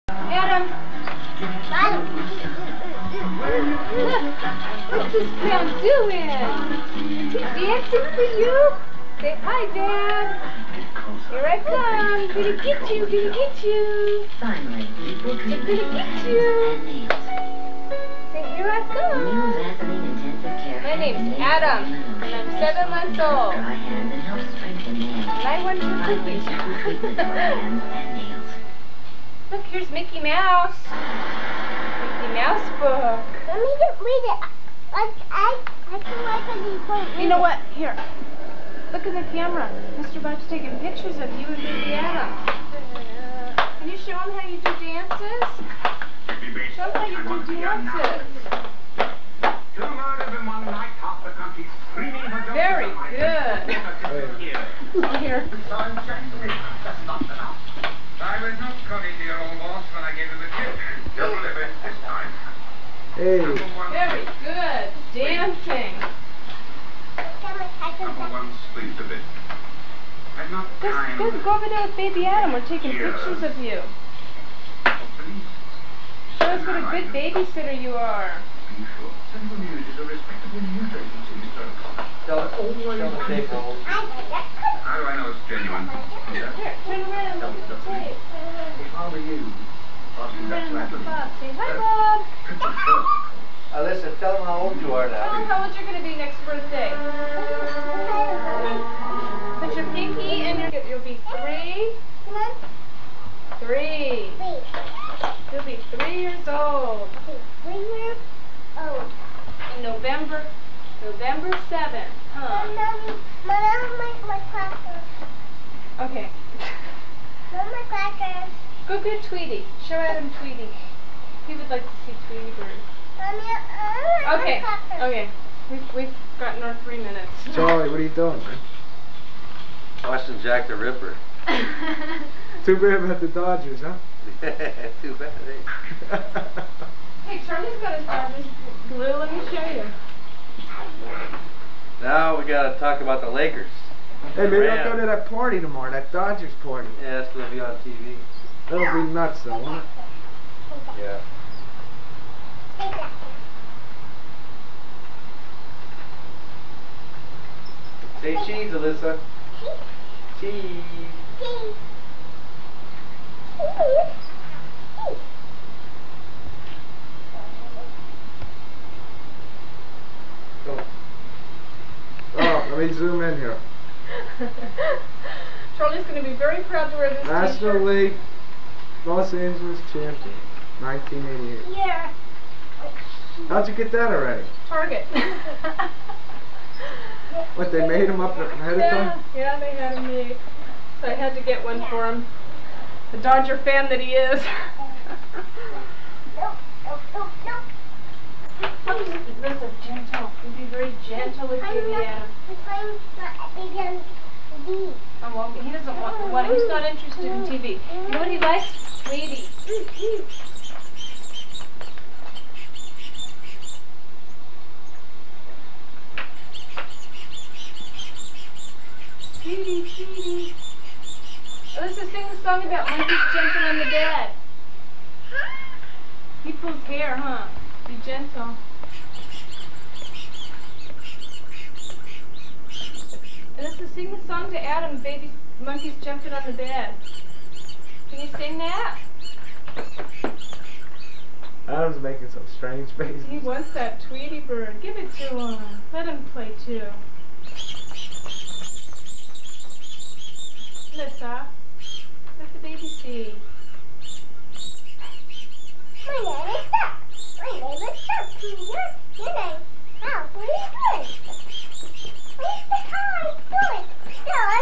Adam! Look! What's this clown doing? Is he dancing for you? Say hi, Dad! Here I come! Gonna get you! Gonna get you! Finally, people I'm treat gonna get you! Say here I come! My name's Adam, and I'm 7 months old. Dry hands and help strengthen nails. And I want your cookies. Treat the dry hands and nails. Look, here's Mickey Mouse. Mickey Mouse book. Let me just read it. I can write on the point. You know what? Here. Look in the camera. Mr. Bob's taking pictures of you and Baby Adam. Can you show him how you do dances? Show him how you do dances. Very good. Here. I was not cocky to your old boss when I gave him the tip. You'll live it this time. Hey. Very good. Dancing. Number one sleeps a bit. I'm not kind. Go over there with Baby Adam. We're taking pictures of you. Show us what a good babysitter you are. Be sure. Central News is a respectable news agency, Mr. O'Connor. Tell it the tape roll. How do I know it's genuine? Here, turn around and look at the tape. How are you? Turn around and look at Bob. Say hi, Bob. Listen, tell them how old you are Tell now. him how old you're going to be next birthday. Put your pinky and you'll be 3. 3. You'll be 3 years old. 3 years old. In November 7th, huh? Mom, my crackers. Okay. Mom, my crackers. Go get Tweety. Show Adam Tweety. He would like to see Tweety Bird. Mommy, my Okay. crackers. Okay. We've gotten our 3 minutes. Charlie, what are you doing, man? Watching Jack the Ripper. Too bad about the Dodgers, huh? Too bad, eh? Hey, Charlie's got his Dodgers glue. Let me show you. Now we gotta talk about the Lakers. Hey, maybe I'll Ram. go to that party tomorrow, that Dodgers party. Yeah, it's gonna be on TV. That'll be nuts, though, won't it? Yeah. Say cheese, Alyssa. Cheese. Oh, let me zoom in here. Charlie's going to be very proud to wear this National t-shirt. League Los Angeles champion, 1988. Yeah. How'd you get that already? Target. What, they made him up ahead of time? Yeah, they had him made. So I had to get one for him. The Dodger fan that he is. Listen, gentle. You be very gentle with Baby Adam. Oh, well, he doesn't want one. He's not interested in TV. You know what he likes? Tweety. Tweety, Tweety. Let's just sing the song about monkeys jumping on the bed. He pulls hair, huh? Be gentle. And let's just sing the song to Adam, baby monkeys jumping on the bed. Can you sing that? Adam's making some strange faces. He wants that Tweety bird. Give it to him. Let him play too. Alyssa, let the baby see. My name is Duck. My name is Duck. Your name. How? What are you doing? Where's the car? Do it. No,